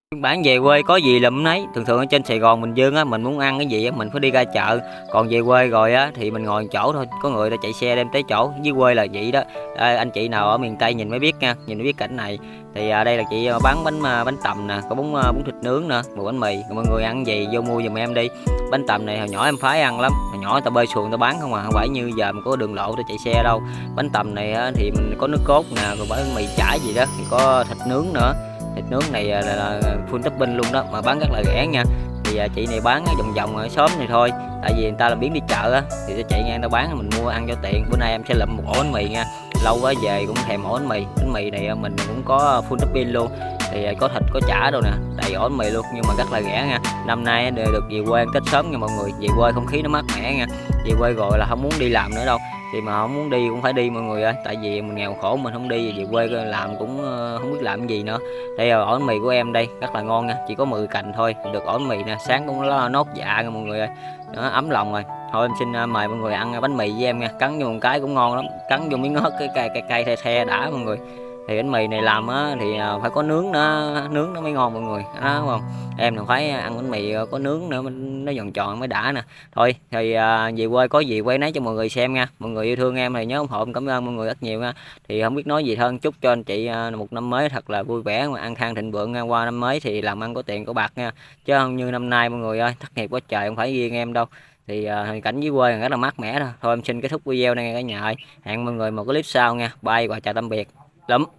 Bản về quê có gì lụm nấy. Thường thường ở trên Sài Gòn Bình Dương á, mình muốn ăn cái gì á mình phải đi ra chợ, còn về quê rồi á thì mình ngồi chỗ thôi, có người ta chạy xe đem tới chỗ. Dưới quê là vậy đó. Anh chị nào ở miền Tây nhìn mới biết nha, nhìn mới biết cảnh này. Thì đây là chị bán bánh tằm nè, có bún thịt nướng nè, một bánh mì. Mọi người ăn gì vô mua giùm em đi. Bánh tằm này hồi nhỏ em phái ăn lắm, hồi nhỏ ta bơi xuồng ta bán không à, không phải như giờ mình có đường lộ ta chạy xe đâu. Bánh tằm này á, thì mình có nước cốt nè, rồi bánh mì chả gì đó, thì có thịt nướng nữa. Thịt nướng này là full topping luôn đó, mà bán rất là rẻ nha. Thì chị này bán vòng vòng ở xóm này thôi, tại vì người ta làm biến đi chợ á, thì sẽ chạy ngang ta bán, mình mua ăn cho tiện. Bữa nay em sẽ lụm một ổ bánh mì nha, lâu quá về cũng thèm ổ bánh mì. Bánh mì này mình cũng có full topping luôn, thì có thịt có chả đâu nè, đầy ổ bánh mì luôn, nhưng mà rất là rẻ nha. Năm nay được về quê ăn Tết sớm nha mọi người, về quê không khí nó mát mẻ nha. Về quê rồi là không muốn đi làm nữa đâu, thì mà không muốn đi cũng phải đi mọi người ơi, tại vì mình nghèo khổ mình không đi về quê làm cũng không biết làm gì nữa. Đây là ổ bánh mì của em đây, rất là ngon nha, chỉ có 10 cành thôi được ổ bánh mì nè, sáng cũng nốt dạ nha mọi người ơi, đó, ấm lòng rồi. Thôi em xin mời mọi người ăn bánh mì với em nha, cắn vô một cái cũng ngon lắm, cắn vô miếng ớt cái cay the the đã mọi người. Thì bánh mì này làm á thì phải có nướng nó mới ngon mọi người đó, đúng không? Em đừng phải ăn bánh mì có nướng nữa, nó giòn tròn mới đã nè. Thôi thì về quê có gì quay nấy cho mọi người xem nha. Mọi người yêu thương em thì nhớ ủng hộ, cảm ơn mọi người rất nhiều nha. Thì không biết nói gì hơn, chúc cho anh chị một năm mới thật là vui vẻ, mà an khang thịnh vượng, qua năm mới thì làm ăn có tiền có bạc nha, chứ không như năm nay mọi người ơi, thất nghiệp quá trời, không phải riêng em đâu. Thì cảnh dưới quê rất là mát mẻ thôi. Thôi em xin kết thúc video này cả nhà ơi, hẹn mọi người một cái clip sau nha, bye và chào tạm biệt lắm.